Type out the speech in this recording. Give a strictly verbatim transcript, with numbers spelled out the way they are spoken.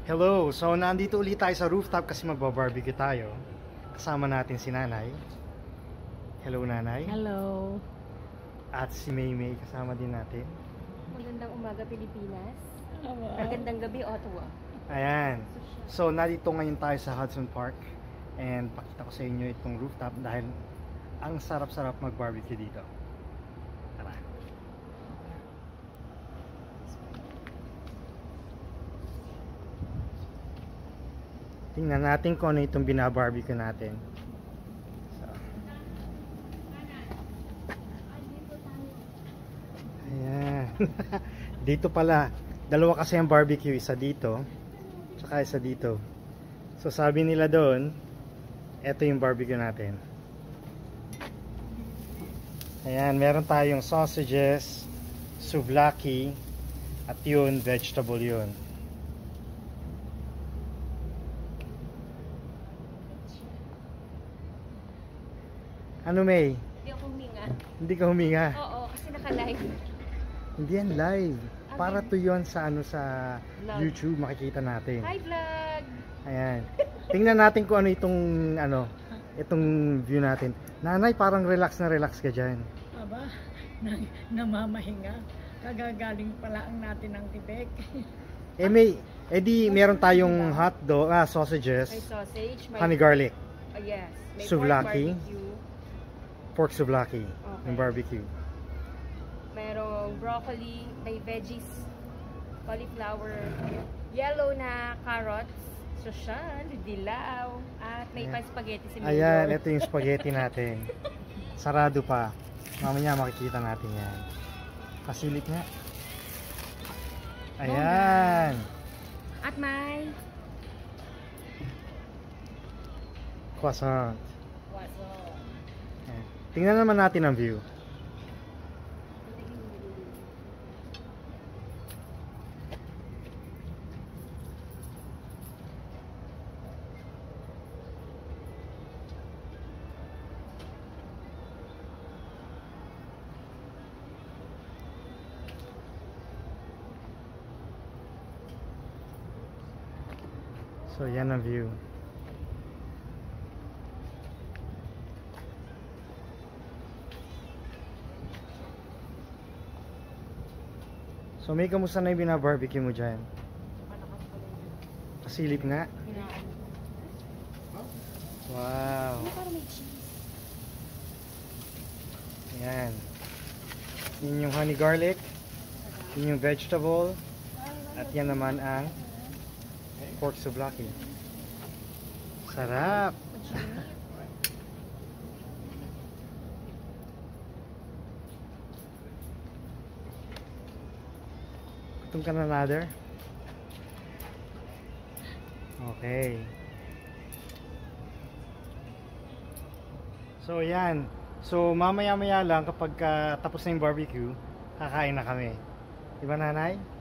Hello! So, nandito ulit tayo sa rooftop kasi magba-barbecue tayo. Kasama natin si Nanay. Hello, Nanay. Hello. At si Maymay kasama din natin. Magandang umaga, Pilipinas. Magandang gabi, Ottawa. Ayan. So, nandito ngayon tayo sa Hudson Park. And pakita ko sa inyo itong rooftop dahil ang sarap-sarap mag-barbecue dito. Tara. Tingnan natin kung ano itong binabarbecue natin. So. Ayan. Dito pala. Dalawa kasi ang barbecue. Isa dito. Tsaka isa dito. So sabi nila doon, ito yung barbecue natin. Ayan. Meron tayong sausages, souvlaki, at yun, vegetable yun. Ano, May? Hindi ako huminga. Hindi ka huminga? Oo, kasi naka-live. Hindi yan live. Para to yun sa ano sa Vlog. YouTube, makikita natin. Hi, vlog! Ayan. Tingnan natin kung ano itong ano, itong view natin. Nanay, parang relax na relax ka dyan. Aba, na, namamahinga. Kagagaling pala ang natin ng Tibek. Eh may, eh di meron tayong hotdog, ah, sausages, May sausage, may... honey garlic, Oh, yes. May Souvlaki. pork barbecue. pork souvlaki, Okay. yung barbecue. Merong broccoli, may veggies, cauliflower, yellow na carrots, social, dilaw, at may Ayan. pa spaghetti si Mayor. Ayan, ito yung spaghetti natin. Sarado pa. Mamaya makikita natin yan. Pasilip nga. Ayan. At may... Croissant. Waso. Ayan. Tingnan naman natin ang view. So, yan ang view. So, may kamusta na yung binabarbecue mo dyan? Pasilip nga. Wow. Parang may cheese. Ayan. Yun yung honey garlic. Yun yung vegetable. At yan naman ang pork souvlaki. Sarap! Gutom ka na, another? Okay. So, yan. So, mamaya-maya lang kapag uh, tapos na yung barbecue, kakain na kami. Diba, Nanay?